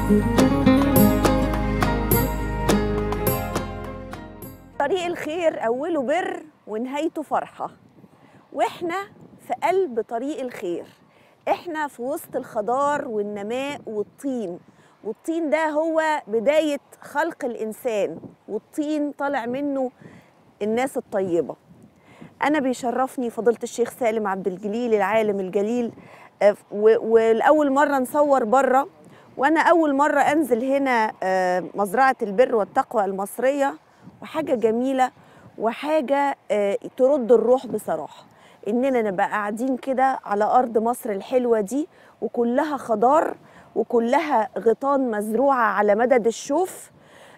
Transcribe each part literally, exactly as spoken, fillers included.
طريق الخير أوله بر ونهايته فرحة، وإحنا في قلب طريق الخير. إحنا في وسط الخضار والنماء والطين، والطين ده هو بداية خلق الإنسان، والطين طالع منه الناس الطيبة. أنا بيشرفني فضيلة الشيخ سالم عبد الجليل العالم الجليل، والأول مرة نصور بره، وأنا أول مرة أنزل هنا مزرعة البر والتقوى المصرية، وحاجة جميلة وحاجة ترد الروح بصراحة، إننا نبقى قاعدين كده على أرض مصر الحلوة دي، وكلها خضار وكلها غيطان مزروعة على مدد الشوف.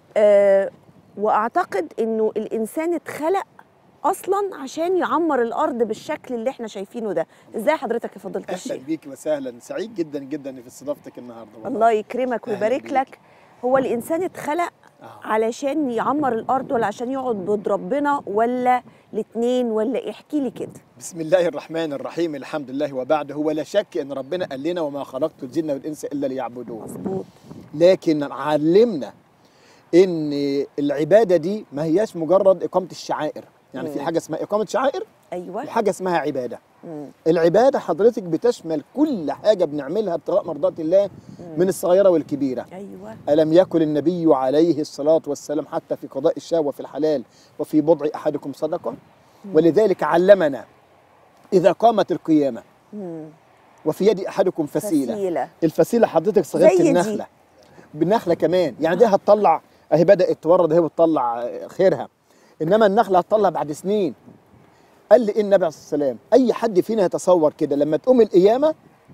وأعتقد إنه الإنسان اتخلق أصلاً عشان يعمر الأرض بالشكل اللي احنا شايفينه ده. إزاي حضرتك يا فضيلة الشيخ؟ أهلا بيكي وسهلا، سعيد جدا جدا في استضافتك النهارده. الله يكرمك ويبارك لك. هو الإنسان اتخلق آه. علشان يعمر الأرض ولا عشان يقعد بيد ربنا، ولا الاتنين، ولا إيه؟ احكي لي كده. بسم الله الرحمن الرحيم، الحمد لله وبعد. هو لا شك إن ربنا قال لنا وما خلقت الجن والإنس إلا ليعبدون. مظبوط. لكن علمنا إن العبادة دي ما هياش مجرد إقامة الشعائر، يعني مم. في حاجة اسمها إقامة شعائر، أيوة، وحاجة اسمها عبادة. مم. العبادة حضرتك بتشمل كل حاجة بنعملها ابتغاء مرضات الله، مم. من الصغيرة والكبيرة. أيوة. ألم يكن النبي عليه الصلاة والسلام حتى في قضاء الشهوة في الحلال وفي بضع أحدكم صدقة؟ مم. ولذلك علمنا إذا قامت القيامة مم. وفي يد أحدكم فسيلة. فسيلة. الفسيلة حضرتك صغيرة النخلة، بالنخلة كمان، يعني دي هتطلع أهي بدأت تورد أهي وتطلع خيرها، إنما النخلة هتطلع بعد سنين. قال لي إيه النبي عليه الصلاة والسلام؟ أي حد فينا يتصور كده لما تقوم القيامة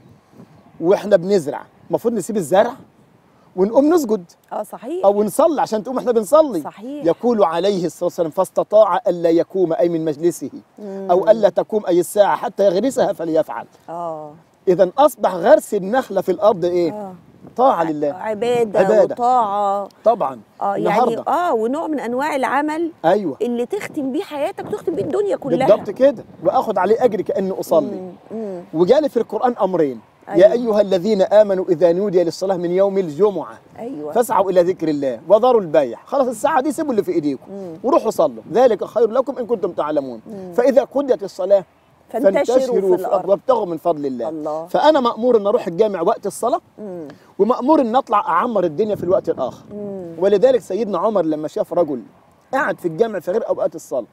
وإحنا بنزرع، المفروض نسيب الزرع ونقوم نسجد. اه صحيح. أو نصلي عشان تقوم إحنا بنصلي. صحيح. يقول عليه الصلاة والسلام: فاستطاع ألا يقوم أي من مجلسه مم. أو ألا تقوم أي الساعة حتى يغرسها فليفعل. اه إذا أصبح غرس النخلة في الأرض إيه؟ آه. طاعة لله، عبادة, عبادة وطاعة طبعا. اه يعني اه ونوع من انواع العمل ايوه اللي تختم بيه حياتك، تختم بيه الدنيا كلها بالضبط كده، واخد عليه اجر كانه اصلي. وجالي في القران امرين: أيوة. يا ايها الذين امنوا اذا نودي للصلاه من يوم الجمعه أيوة. فاسعوا الى ذكر الله وذروا البيع. خلاص الساعه دي سيبوا اللي في ايديكم وروحوا صلوا، ذلك خير لكم ان كنتم تعلمون. مم. فاذا قضيت الصلاه فانتشروا في الارض وابتغوا من فضل الله. الله. فانا مامور ان اروح الجامع وقت الصلاه، مم. ومامور ان اطلع اعمر الدنيا في الوقت الاخر. مم. ولذلك سيدنا عمر لما شاف رجل قاعد في الجامع في غير اوقات الصلاه،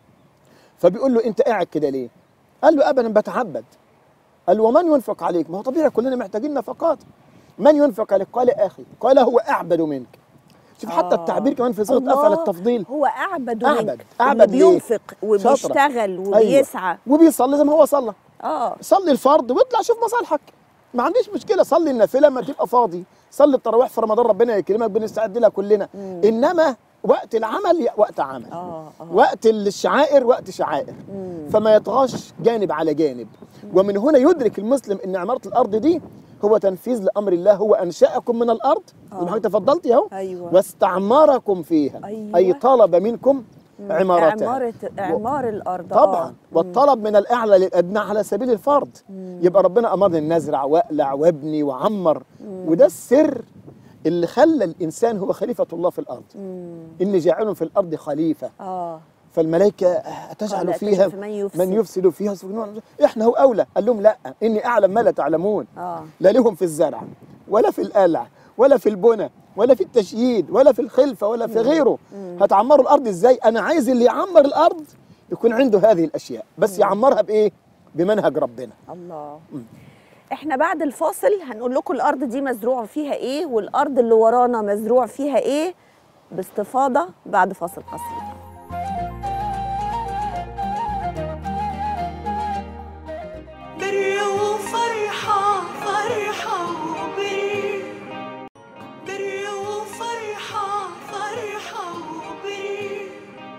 فبيقول له: انت قاعد كده ليه؟ قال له: ابدا بتعبد. قال له: ومن ينفق عليك؟ ما هو طبيعي كلنا محتاجين نفقات. من ينفق عليك؟ قال: اخي. قال: هو اعبد منك. شوف حتى آه. التعبير كمان في صيغه افعل التفضيل، هو اعبد اعبد منك. اعبد بينفق وبيشتغل وبيسعى. أيوة. وبيصلي زي ما هو صلى. اه صلي الفرض واطلع شوف مصالحك، ما عنديش مشكله. صلي النافله ما تبقى فاضي، صلي التراويح في رمضان ربنا يكرمك بنستعد لها كلنا. مم. انما وقت العمل وقت عمل، آه آه. وقت الشعائر وقت شعائر. مم. فما يطغاش جانب على جانب. مم. ومن هنا يدرك المسلم ان عماره الارض دي هو تنفيذ لامر الله. هو انشاكم من الارض زي ما حضرتك تفضلتي اهو. أيوة. واستعمركم فيها. أيوة. اي طلب منكم عمارتها، اعمار اعمار الارض طبعا. آه. والطلب من الاعلى للادنى على سبيل الفرض. مم. يبقى ربنا امرنا ان نزرع واقلع وابني وعمر. مم. وده السر اللي خلى الانسان هو خليفه الله في الارض. مم. اني جاعل في الارض خليفه. اه فالملائكه تجعل فيها من يفسد, من يفسد فيها. احنا هو اولى. قال لهم: لا، اني اعلم ما لا تعلمون. آه. لا لهم في الزرع ولا في القلع ولا في البنى ولا في التشييد ولا في الخلفه ولا في غيره. مم. هتعمروا الارض ازاي؟ انا عايز اللي يعمر الارض يكون عنده هذه الاشياء، بس مم. يعمرها بايه؟ بمنهج ربنا. الله. مم. احنا بعد الفاصل هنقول لكم الارض دي مزروع فيها ايه، والارض اللي ورانا مزروع فيها ايه، باستفاضه بعد فاصل قصير. بر وفرحه فرحه وبر، بر وفرحه فرحه وبر.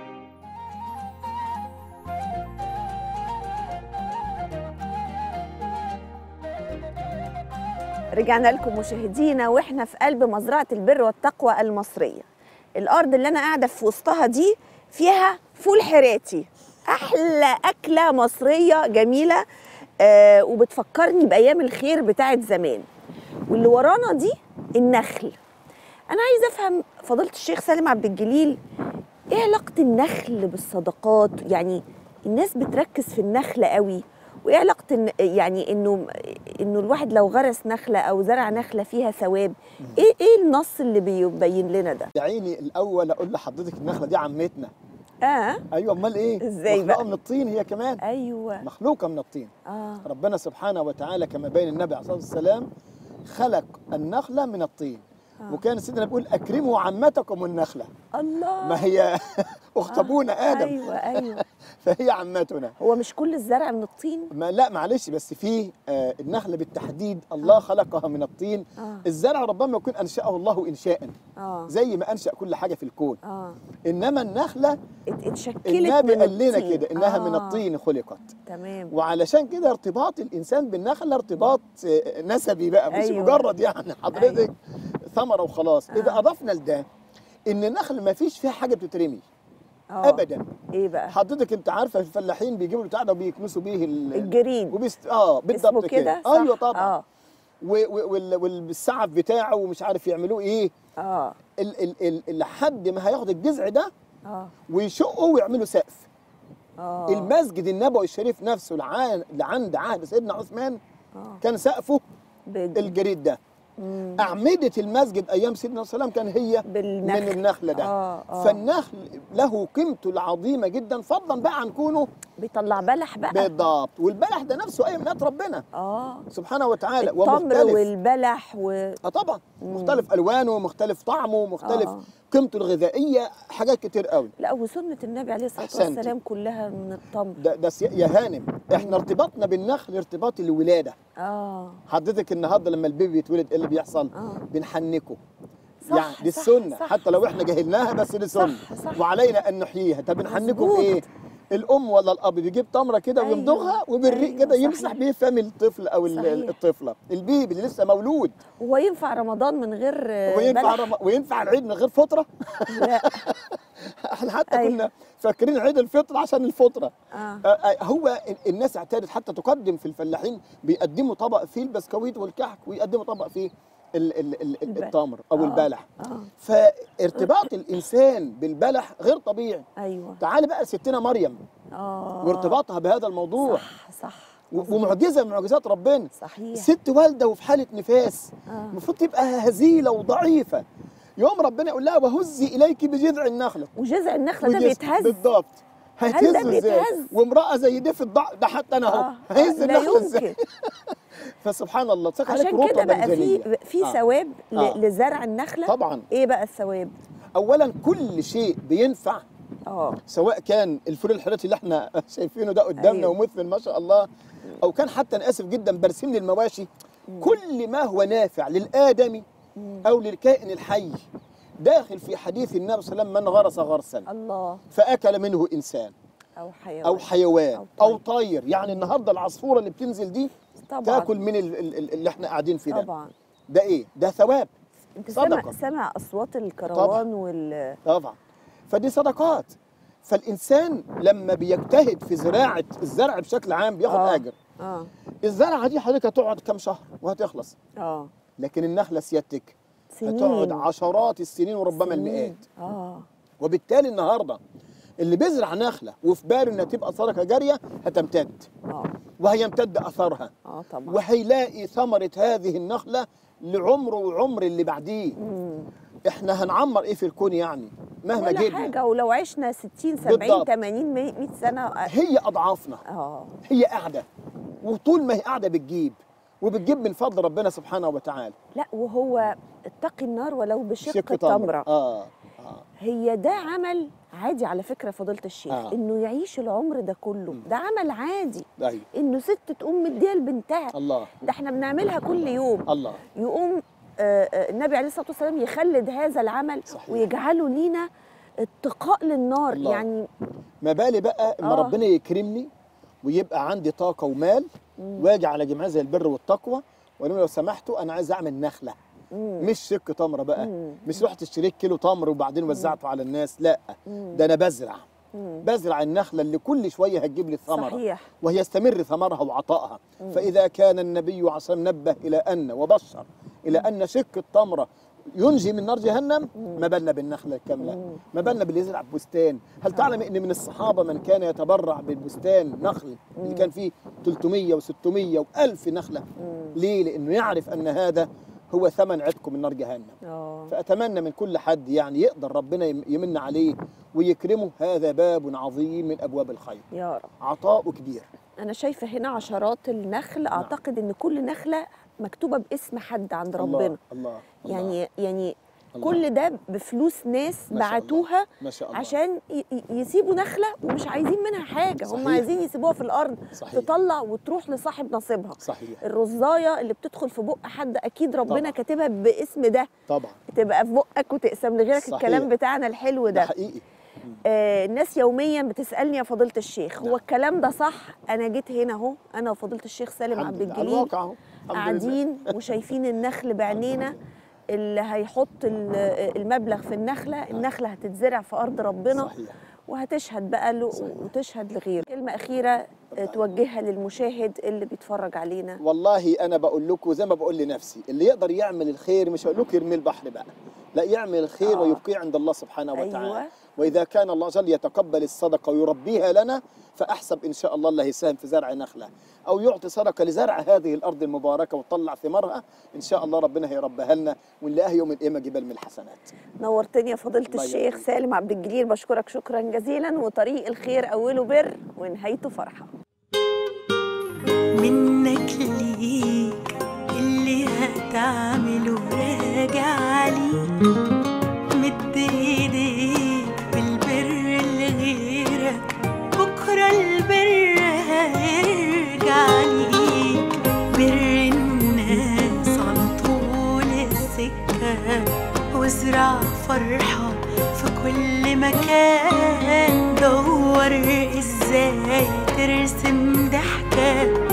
رجعنا لكم مشاهدينا واحنا في قلب مزرعه البر والتقوى المصريه. الارض اللي انا قاعده في وسطها دي فيها فول حراتي، احلى اكله مصريه جميله، آه وبتفكرني بايام الخير بتاعت زمان. واللي ورانا دي النخل. انا عايزه افهم فضيله الشيخ سالم عبد الجليل، ايه علاقه النخل بالصدقات؟ يعني الناس بتركز في النخل قوي، وايه علاقه إن يعني انه انه الواحد لو غرس نخله او زرع نخله فيها ثواب؟ ايه ايه النص اللي بيبين لنا ده؟ دعيني الاول اقول لحضرتك النخله دي عمتنا. اه ايوه، امال ايه؟ إزاي مخلوقه بقى؟ من الطين هي كمان. ايوه مخلوقه من الطين. اه ربنا سبحانه وتعالى كما بين النبي عليه الصلاه والسلام خلق النخله من الطين. آه. وكان سيدنا بيقول اكرموا عمتكم النخله. الله. ما هي اخت ابونا ادم. ايوه ايوه. فهي عمتنا. هو مش كل الزرع من الطين؟ ما لا معلش، بس في آه النخله بالتحديد الله آه. خلقها من الطين. آه. الزرع ربما يكون انشاه الله انشاء اه زي ما انشا كل حاجه في الكون. اه انما النخله ات- اتشكلت النبي من قال لنا الطين. كده انها من آه. الطين خلقت. تمام. وعلشان كده ارتباط الانسان بالنخله ارتباط آه، نسبي بقى، مش أيوة. مجرد يعني حضرتك أيوة. ثمره وخلاص. آه. اذا اضفنا لده ان النخل ما فيش فيها حاجه بتترمي آه. ابدا. ايه بقى؟ حضرتك انت عارفه الفلاحين بيجيبوا بتاع ده وبيكنسوا بيه ال- الجرين. وبيست... اه اسمه بالضبط كده كده. صح؟ ايوه طبعا. اه و- و- وال- والسعف بتاعه ومش عارف يعملوه ايه. اه ال- ال- ال- لحد ما هياخد الجذع ده اه ويشقه ويعملوا سقف. اه المسجد النبوي الشريف نفسه العان- اللي عند عهد سيدنا عثمان اه كان سقفه بال... الجريد ده. مم. أعمدة المسجد أيام سيدنا صلى الله عليه وسلم كان هي بالنخل. من النخل ده. آه آه. فالنخل له قيمته العظيمة جدا، فضلا بقى عن كونه بيطلع بلح بقى. بالضبط. والبلح ده نفسه أي منات ربنا اه سبحانه وتعالى. التمر ومختلف. والبلح و اه طبعا مختلف الوانه، مختلف طعمه، مختلف آه. قيمته الغذائيه، حاجات كتير قوي. لا، وسنة النبي عليه الصلاة أحسنتي. والسلام كلها من التمر. ده ده سي- يا هانم، احنا ارتباطنا بالنخل ارتباط الولاده. اه حضرتك النهارده لما البيبي يتولد ايه اللي بيحصل؟ آه. بنحنكه. صح، يعني دي صح، السنه، صح، حتى لو صح. احنا جهلناها بس دي سنه. صح، صح. وعلينا ان نحييها. طب بنحنكه مظبوط. بايه؟ الام ولا الاب بيجيب تمره كده أيوة. ويمضغها وبالريق أيوة، كده صحيح. يمسح بيه فم الطفل او ال- صحيح. الطفله، البيبي اللي لسه مولود. هو ينفع رمضان من غير آه، وينفع بلح؟ رم... وينفع العيد من غير فطره؟ لا. احنا حتى أيوة. كنا فاكرين عيد الفطر عشان الفطره. آه. آه، آه، هو ال- الناس اعتادت حتى تقدم في الفلاحين بيقدموا طبق فيه البسكويت والكحك ويقدموا طبق فيه ال ال ال البلح. التمر او آه. البلح. اه فارتباط الانسان بالبلح غير طبيعي. ايوه تعالي بقى ستنا مريم اه وارتباطها بهذا الموضوع. صح صح و- ومعجزه من معجزات ربنا. صحيح. ست والده وفي حاله نفاس، آه. المفروض تبقى هزيله وضعيفه. يوم ربنا يقول لها وهزي اليك بجذع النخله. وجذع النخله ده وجسم- بيتهز؟ بالضبط. هل ده هيتهز ازاي؟ بيتهز؟ وامراه زي دي في الضع ده حتى انا اهو آه. هيهز لا النخله ازاي؟ يمكن. فسبحان الله تسكت عليك عشان رطبه كده بقى في بنزانية. في آه. ثواب ل- آه. لزرع النخله. طبعا. ايه بقى الثواب؟ اولا كل شيء بينفع، اه سواء كان الفول الحراتي اللي احنا شايفينه ده قدامنا أيوه. ومثمر ما شاء الله، او كان حتى انا اسف جدا برسم لي المواشي. كل ما هو نافع للادمي او للكائن الحي داخل في حديث النبي صلى الله عليه وسلم: من غرس غرسا الله. فاكل منه انسان او حيوان او حيوان أو او طير. طير. يعني النهارده العصفوره اللي بتنزل دي طبعا تاكل من ال- ال- ال- اللي احنا قاعدين فيه ده. طبعا. ده ايه؟ ده ثواب. انت صدقة. سامع سامع اصوات الكروان وال طبعا. فدي صدقات. فالانسان لما بيجتهد في زراعه الزرع بشكل عام بياخد آه. اجر. اه الزرعه دي حضرتك هتقعد كام شهر وهتخلص، اه لكن النخله سيادتك سنين. هتقعد عشرات السنين وربما سنين. المئات. اه وبالتالي النهارده اللي بيزرع نخله وفي باله انها تبقى صدقه جاريه هتمتد، اه وهيمتد اثرها، اه طبعا. وهيلاقي ثمره هذه النخله لعمره وعمر اللي بعديه. مم. احنا هنعمر ايه في الكون يعني مهما ولا جبنا؟ حاجه، ولو عشنا ستين سبعين بالضبط. ثمانين مية سنه. هي اضعافنا، اه هي قاعده، وطول ما هي قاعده بتجيب، وبتجيب من فضل ربنا سبحانه وتعالى. لا، وهو اتقي النار ولو بشق شق تمره. اه اه هي ده عمل عادي على فكره فضيله الشيخ. آه. انه يعيش العمر ده كله، ده عمل عادي. ايوه. انه ست تقوم مديها لبنتها، الله ده احنا بنعملها كل يوم. الله. يقوم آه، آه، النبي عليه الصلاه والسلام يخلد هذا العمل صحيح. ويجعله لينا اتقاء للنار. الله. يعني ما بالي بقى اما آه. ربنا يكرمني ويبقى عندي طاقه ومال واجي على جمعيه زي البر والتقوى واقول لهم لو سمحتوا انا عايز اعمل نخله، مم. مش شق تمره بقى، مم. مش رحت اشتريت كيلو تمر وبعدين وزعته على الناس، لا، ده انا بزرع مم. بزرع النخله اللي كل شويه هتجيب لي الثمره، صحيح. وهيستمر ثمرها وعطائها. فاذا كان النبي عليه الصلاه والسلام نبه الى ان وبشر الى ان شق التمره ينجي من نار جهنم، ما بالنا بالنخله الكامله، ما بالنا باللي يزرع بستان. هل تعلم ان من الصحابه من كان يتبرع بالبستان نخل اللي كان فيه ثلاثمية وستمية وألف نخله؟ ليه؟ لانه يعرف ان هذا هو ثمن عتقه من نار جهنم. اه فأتمنى من كل حد يعني يقدر ربنا يمن عليه ويكرمه، هذا باب عظيم من أبواب الخير، يا رب. عطاؤه كبير. انا شايفه هنا عشرات النخل، اعتقد ان كل نخله مكتوبه باسم حد عند الله ربنا. الله يعني يعني الله. كل ده بفلوس ناس ما شاء الله. بعتوها ما شاء الله. عشان ي- ي- يسيبوا نخله ومش عايزين منها حاجه، هم صحيح. عايزين يسيبوها في الارض صحيح. تطلع وتروح لصاحب نصيبها. صحيح. الرزايه اللي بتدخل في بق حد اكيد ربنا طبعا. كاتبها باسم ده، طبعا تبقى في بقك وتقسم لغيرك. صحيح. الكلام بتاعنا الحلو ده ده حقيقي. آه الناس يوميا بتسالني يا فضيله الشيخ، نعم. هو الكلام ده صح؟ انا جيت هنا اهو، انا وفضيله الشيخ سالم الحمد عبد لله. على الجليل الواقع اهو. الحمد لله. قاعدين وشايفين النخل بعينينا، اللي هيحط ال- المبلغ في النخله، النخله هتتزرع في ارض ربنا صحيح. وهتشهد بقى له صحيح. وتشهد لغيره. كلمه اخيره آه، توجهها للمشاهد اللي بيتفرج علينا. والله انا بقول لكم زي ما بقول لنفسي، اللي يقدر يعمل الخير مش هقول لكم يرمي البحر بقى، لا، يعمل الخير آه. ويبقيه عند الله سبحانه وتعالى. أيوة. واذا كان الله جل يتقبل الصدقه ويربيها لنا، فاحسب ان شاء الله اللي هيساهم في زرع نخله او يعطي صدقه لزرع هذه الارض المباركه وتطلع ثمارها، ان شاء الله ربنا هيربيها لنا ونلاقيها يوم القيامه جبال من الحسنات. نورتني يا فضيله الله الشيخ يبارك. سالم عبد الجليل، بشكرك شكرا جزيلا. وطريق الخير اوله بر ونهايته فرحه. منك ليك اللي هتعمله راجع ليك، مد ايديك بالبر لغيرك، بكره البر هيرجع ليك. بر الناس على طول السكه، وازرع فرحه في كل مكان. دور ازاي ترسم ضحكه